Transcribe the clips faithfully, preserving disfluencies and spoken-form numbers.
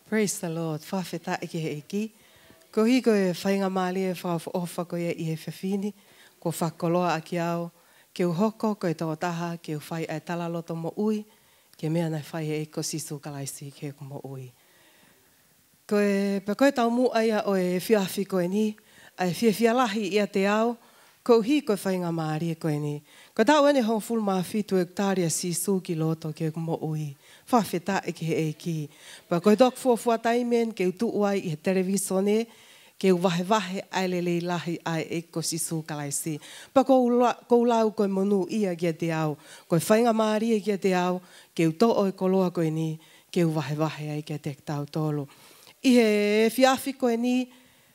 Praise the Lord. Whawheta ike he iki. Ko hi koe whainga maali e whaofa koe i he whiwhini. Ko whakoloa aki au. Ke uhoko koe tō taha. Ke uwhai ai tala loto mo ui. Ke mea nei whai e ko sisu kalaisi ke ko mo ui. Koe, pa koe tau mu aia o e whiawhi koe ni. Ai whiawhialahi ia te au. Ko hi koe whainga maari e koe ni. Ko tau ene hong fulu maa whitu e tāria sisu ki loto ke ko mo ui. Whawheta e ke he e ki. Pa koe tok fuafua taimen ke utu uai i he televisone, ke u wahe wahe ailele lahi ai e ko sisu kalaisi. Pa ko lau koe monu ia kia te au, koe whainga maari e kia te au, ke u to'o e koloa koe ni, ke u wahe wahe ai kia te tau tolu. I he whiawhi koe ni,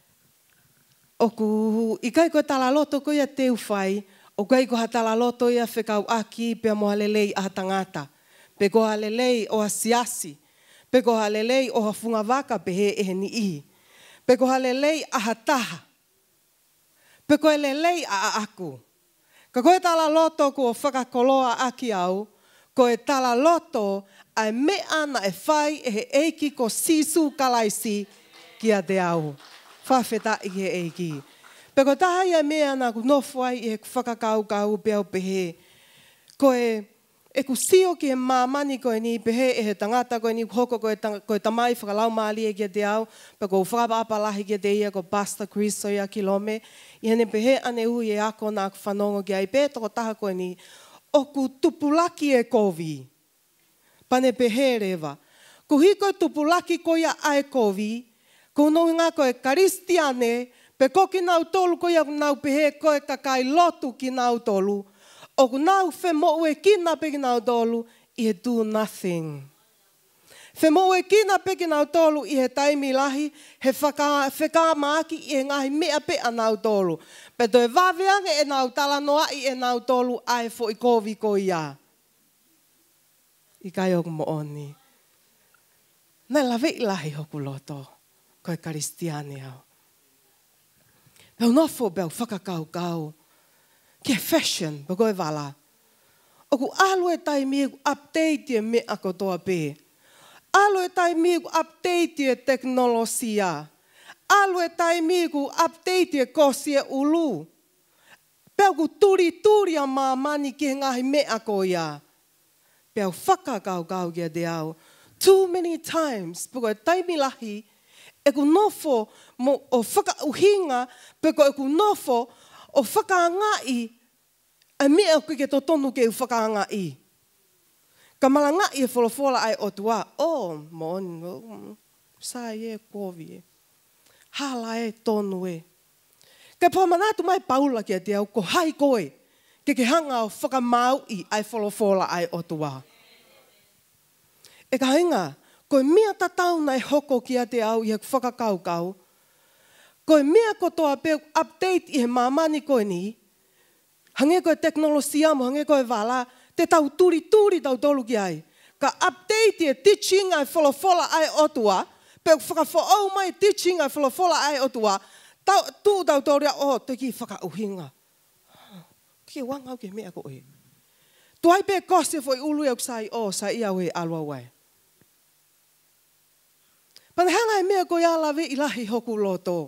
oku, i kai koe tala loto koe ia te uwhai, o kai koe ha tala loto ia whekau aki pia moha lelei aha tangata. Pe ko halelei o asiasi. Pe ko halelei o hafunga waka pe he ehe ni ihi. Pe ko halelei aha taha. Pe ko halelei a aku. Ka koe tala loto ko whakakoloa aki au, ko e tala loto ai me ana e whai ehe eiki ko sisu kalaisi kia te au. Whawheta i he eiki. Pe ko taha ia me ana ku nofwai i he whakakau kau pe au pe he. Ko e E ku sio ki he mamani koe ni, pehe e he tangata koe ni, hoko koe, koe tamai whakalau maali e kia te au, pe ko whakapapalahi kia te ia ko Pastor Chris o ia kilome, i hene pehe ane ui e ako nā ku whanongo ki ai, pe toko taha koe ni, o ku tupulaki e kovi, pane pehe rewa. Ku hiko tupulaki koe ia ai kovi, ku nau ngā koe karistiane, pe ko ki nau tolu koe ia nau pehe koe kakai lotu ki nau tolu, o ku nau whe mo e kina pe ki nau tolu, i he do nothing. Whe mo e kina pe ki nau tolu, i he taimi lahi, he whaka, wheka maaki i he ngahi mea pe a nau tolu. Pe to e waweange e nau tala noa i e nau tolu, ai fo i kovi ko ia. I kai oku mo oni. Nei lawe i lahi hoku loto, koe karistiane au. Pau nofo pau whakakau kau. Ke fashion, pa koe wala. O ku alo e tai mi ku update e me ako toa pe. Alo e tai mi ku update e teknolosia. Alo e tai mi ku update e kosi e ulu. Pea ku turi turi a mamani ki ngahi me ako ia. Pea whakakau kau kia te au. Too many times, pa koe tai mi lahi, e ku nofo mo, o whakauhinga, pa koe ku nofo o whakaangai, a mea koe ke to tonu ke u whakaangai. Ka malangai e wholofola ai o tua, oh, mon, sai e kovi e. Hala e tonu e. Ka pamanatu mai paula kia te au, ko hai koe, ke ke hanga o whakamau i ai wholofola ai o tua. E ka hinga, koe mea tatau nei hoko kia te au i he whakakaukau, koe mea kotoa pe update i he mamani koe ni, hange koe teknolosia mo, hange koe wala, te tau turi turi tau tolu ki ai. Ka update e teaching ai wholofola ai otua, pe whakafo au mai teaching ai wholofola ai otua, tau, tu tau tauria, oh, te ki whakauhinga. Ki wangau ke mea koe. Tuai pe kose foi ulu e kusai, oh, sa ia we alua wai. Pane hanga e mea koe alawe i lahi hoku loto.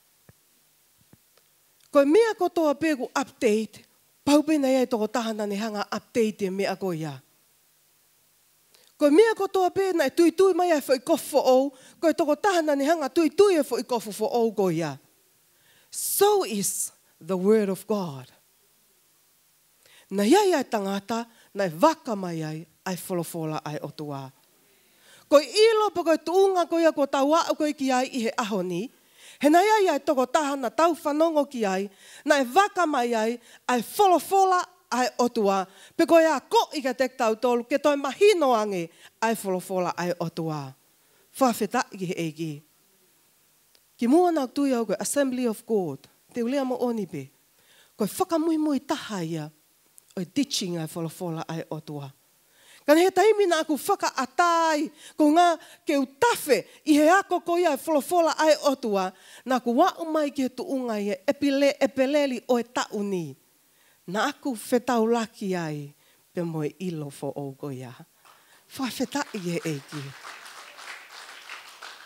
Koe mea kotoa pe ku update, paupe nei e toko tahana ni hanga update e mea koe ia. Koe mea kotoa pe nei tui tui mai e fo i kofo ou, koe toko tahana ni hanga tui tui e fo i kofo fo ou koe ia. So is the word of God. Na iai ai tangata, nei waka mai ai, ai wholofola ai otua. Koe ilo pa koe tuunga koe ia ko tau au koe ki ai i he ahoni, he nai ai ai toko tahana tau whanongo ki ai, nai waka mai ai, ai wholofola ai otua, pe koe a ko i ka tek tau tolu, ke toi mahino ange, ai wholofola ai otua. Whawheta i he eiki. Ki mua nau tui au koe Assembly of God, te ulea mo oni pe, koe whakamui mui taha ia, oi teaching ai wholofola ai otua. Kani he taimi na aku whaka atai, ko ngā ke utafe i he ako ko ia e wholofola ai otua, na aku wau mai ki he tuunga i e epile, epeleli o e tauni. Na aku whetau laki ai, pe moe ilo fo o ko ia. Whai wheta i he eiki.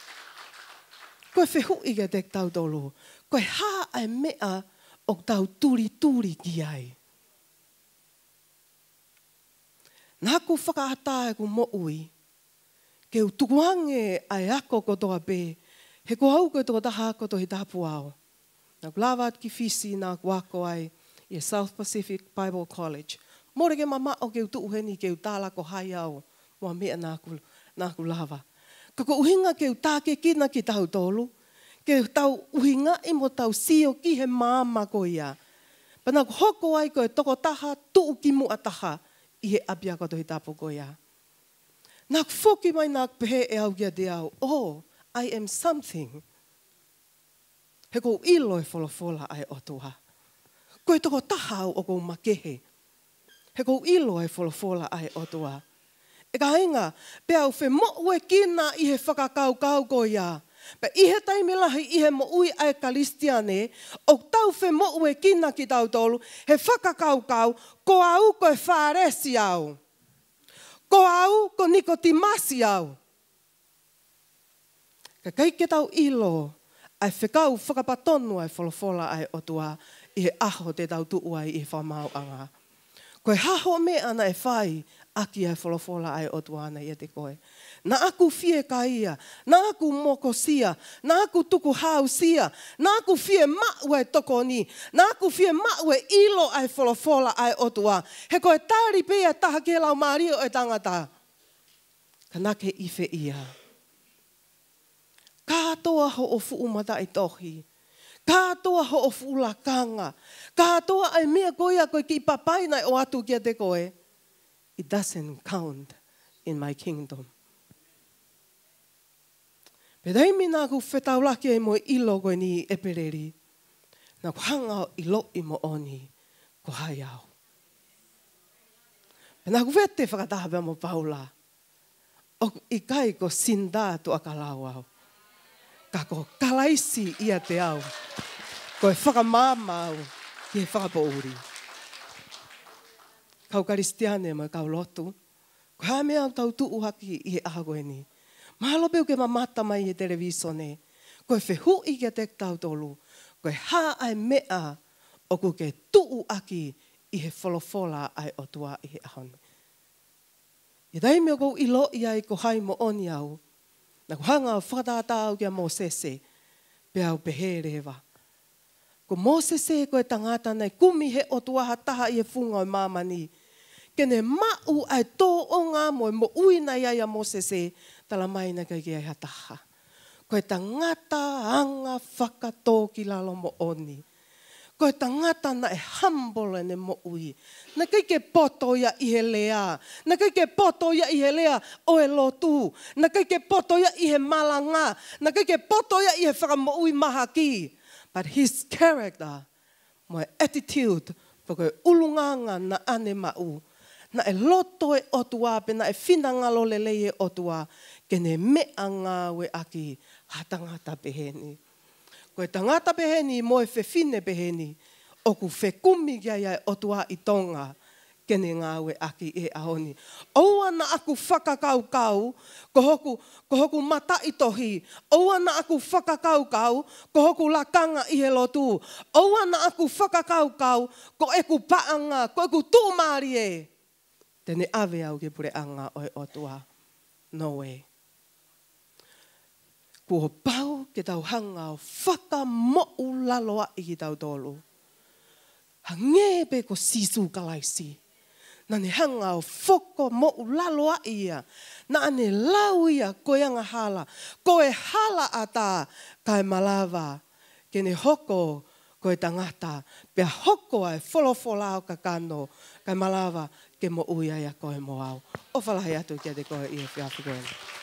Koe whehu i ke te tau tolu. Koe hā ai mea o tau turi turi ki ai. Nā ku whakaata e ku mo ui. Ke u tukuange ai ako kotoa pē. He ko hau koe toko taha koto hi tapu ao. Nā ku lawa ki whisi nā ku ako ai i South Pacific Bible College. Mōre ke mama o ke u tuuheni ke u tāla ko hai au. Mua mea nā ku, nā ku lawa. Ka ko uhinga ke u tāke kina ki tau tolu. Ke tau uhinga i mo tau sio ki he māma ko ia. Pana ku hoko ai koe toko taha tuu ki mua taha. I he apia koto hi tapu ko ia. Nā ku whoki mai nā ku pehe e au kia te au. Oh, I am something. He kou ilo e wholofola ai otua. Koe toko taha au o kou makehe. He kou ilo e wholofola ai otua. E ka inga, pe au whe mo ue kina i he whakakau kau ko ia. Pe i he taimilahi i he mo ui ai kalistiane, o tau whe mo ue kina ki tau tolu, he whakakau kau, ko au ko e whāresi au. Ko au ko Nikotimasi au. Ka kai ke tau ilo, ai whekau whakapatonu ai wholofola ai otua, i he aho te tau tuu ai i he whamau anga. Koe haho me ana e whai, aki ai wholofola ai otua ana i e te koe. Na aku fie ka ia, na aku moko sia, na aku tuku hau sia, na aku fie mau ai toko ni, na aku fie mau ai ilo ai wholofola ai otua. He koe tāri pēa taha ke lau mario e tangata. Ka nake ife ia. Kātoa ho o fuumata i tohi. Kātoa ho o fuulakanga. Kātoa ai mea koia koe ki papaina o atu kia te koe. It doesn't count in my kingdom. Pe reimi nā ku whetaulaki e mo ilo koe ni e pereri. Nā ku hanga i lo i mo oni ko hai au. Pe nā ku vete whakataha mo Paula. O i kai ko sinda tu akalau au. Ka ko kalaisi ia te au. Ko e whakamama au ki e whakapouri. Kau karistiane mo kau lotu. Ko hea mea tau tuu haki i e aha koe ni. Mahalo peo ke mamata mai e televisione. Koe whehu i ke te tau tolu. Koe haa ai mea o ku ke tuu aki i he wholofola ai o tua i he ahoni. I dai mea kou ilo i ai ko hai mo oni au. Na ku hanga o whakatata au kia Mosese. Pe au pehe rewa. Ko Mosese koe tangata nei kumi he o tua hataha i he funga o mamani. Kene mau ai tō o ngā moe mo uina ia ia Mosese. Tala mai na kai kia hataha. Koe tangata anga whakatō ki lalo mo oni. Koe tangata na e humble ne mo ui. Na kai ke poto ia i he lea. Na kai ke poto ia i he lea o e lotu. Na kai ke poto ia i he malanga. Na kai ke poto ia i he whakamo ui maha ki. But his character, my attitude, koe ulunganga na ane mau. Na e loto e otua, pe na e whinangalo lelei e otua, ke ne mea ngā we aki hatangata peheni. Koe tangata peheni mo e whewhine peheni, o ku whekumi kia ia e otua i tonga, ke ne ngā we aki e ahoni. Oua na aku whakakaukau, ko hoku, ko hoku mata i tohi. Oua na aku whakakaukau, ko hoku lakanga i he lotu. Oua na aku whakakaukau, ko eku paanga, ko eku tūmari e. Tene ave au ke pure anga o e otua. No way. Kua pau ke tau hanga o whaka mo'u laloa i ki tau tolu. Hange ko sisu kalaisi. Na ne hanga o whoko mo'u laloa ia. Na ane lau ia koe anga hala. Koe hala ata kai malawa. Ke ne hoko koe tangata. Pea hoko ai wholofola o ka kano. Kai malawa ke mo uia ia koe mo au. O whalahi atu kia te koe i e whiawhi koe.